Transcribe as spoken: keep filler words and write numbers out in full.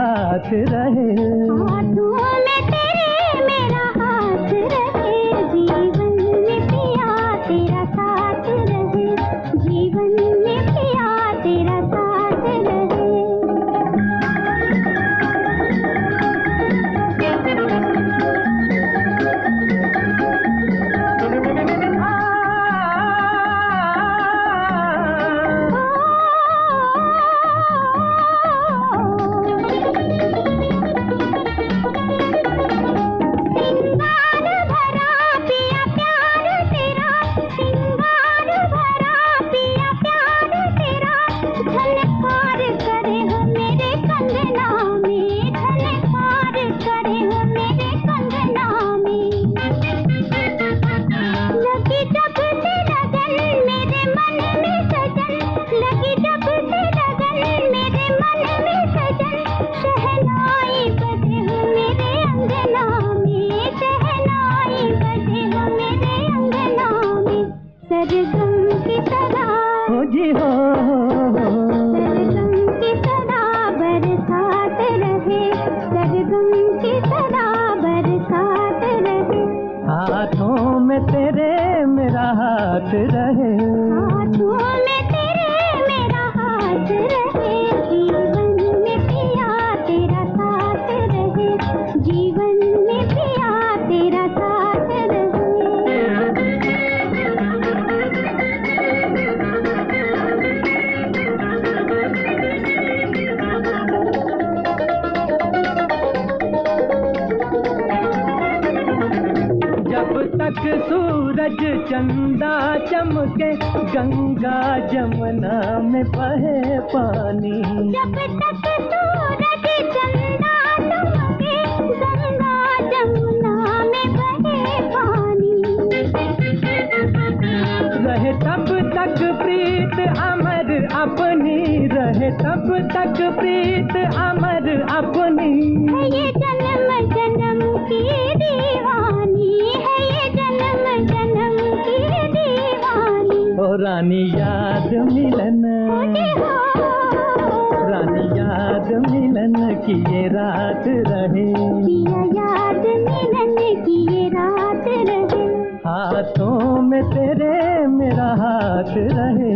हाथ रहे। हाथों में तेरे मेरा हाथ रहे, जीवन में पिया तेरा साथ रहे, जीवन में पिया तेरा साथ रहे। हाथों में तेरे मेरा हाथ रहे, हाथों में तेरे मेरा हाथ रहे, जीवन में पिया तेरा साथ रहे, जीवन में पिया तेरा साथ तक सूरज चंदा चमके, गंगा जमुना में बहे पानी। जब तक सूरज चंदा चमके, गंगा जमुना में बहे पानी। रहे तब तक प्रीत अमर अपनी, रहे तब तक प्रीत अमर अपनी। है ये जन्म जन्म की दीवानी, है ये जन्म जन्म की दीवानी। ओ रानी याद मिलन, रानी याद मिलन की ये रात रहे, पिया याद मिलन की ये रात रहे। हाथों में तेरे मेरा हाथ रहे,